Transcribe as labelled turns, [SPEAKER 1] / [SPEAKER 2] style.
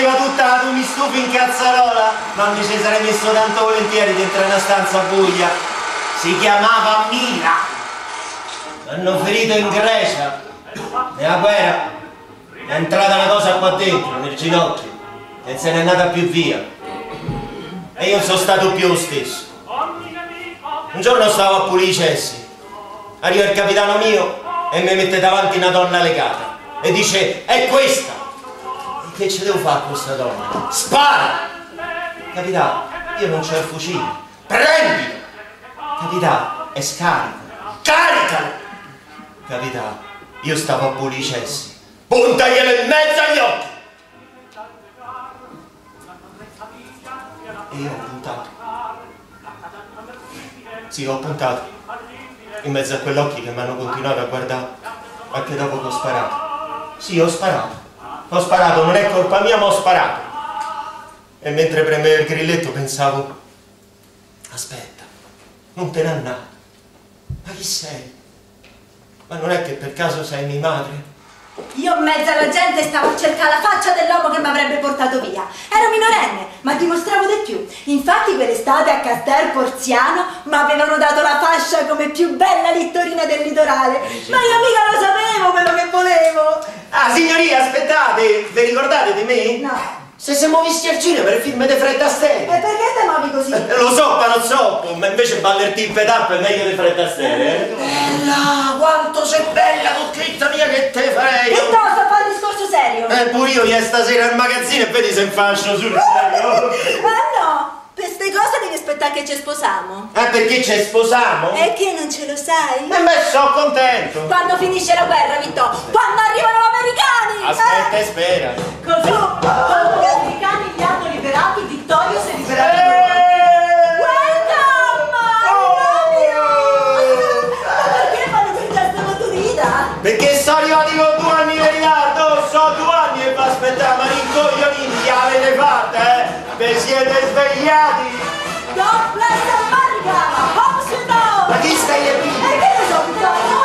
[SPEAKER 1] sapeva tutta, tu mi stufi in cazzarola, ma mi ci sarei messo tanto volentieri dentro una stanza buia. Si chiamava Mila. L'hanno ferito in Grecia. Nella guerra è entrata una cosa qua dentro, nel ginocchio, e se n'è andata più via. E io sono stato più lo stesso. Un giorno stavo a pulire i cessi. Arriva il capitano mio e mi mette davanti una donna legata. E dice, è questa! E che ci devo fare a questa donna? Spara! Capitano, io non c'ho il fucile. Prendilo! Capitano, è scarico. Caricalo! Capitano, io stavo a pulire i cessi. Puntaglielo in mezzo agli occhi! E io ho puntato. Sì, ho puntato. In mezzo a quell'occhio che mi hanno continuato a guardare. Anche dopo che ho sparato. Sì, ho sparato. Ho sparato, non è colpa mia, ma ho sparato. E mentre premevo il grilletto pensavo, aspetta, non te ne andare. Ma chi sei? Ma non è che per caso sei mia madre?
[SPEAKER 2] Io in mezzo alla gente stavo a cercare la faccia dell'uomo che mi avrebbe portato via. Ero minorenne, ma dimostravo di più. Infatti quell'estate a Castel Porziano mi avevano dato la fascia come più bella littorina del litorale. Ma io mica lo sapevo quello che volevo.
[SPEAKER 1] Ah, signoria, aspettate, vi ricordate di me?
[SPEAKER 2] No.
[SPEAKER 1] Se siamo visti al cinema per il film di Fred Astaire.
[SPEAKER 2] E perché te muovi così?
[SPEAKER 1] Lo so, ma non so, ma invece ballerti in pedap è meglio di Fred Astaire, Bella, quanto sei bella, cucchietta mia, che te farei?
[SPEAKER 2] Piuttosto, fa un discorso serio.
[SPEAKER 1] Pure io ieri stasera al magazzino e vedi se infascio sul serio.
[SPEAKER 2] Ma no, per queste cose devi aspettare che ci sposiamo.
[SPEAKER 1] Perché ci sposiamo?
[SPEAKER 2] E che non ce lo sai?
[SPEAKER 1] E me sono contento.
[SPEAKER 2] Quando finisce la guerra, Vittorio, quando arrivano gli americani!
[SPEAKER 1] Aspetta e spera.
[SPEAKER 2] Così, quando gli americani li hanno liberato, Vittorio si è liberato da noi.
[SPEAKER 1] Perché sono arrivati con 2 anni di ritardo, so 2 anni e vi aspettare, ma rincoglioniti, che avete fatto, Vi siete svegliati?
[SPEAKER 2] God bless America! Home sweet home!
[SPEAKER 1] Ma chi stai lì?
[SPEAKER 2] E che ne so, Vittorio?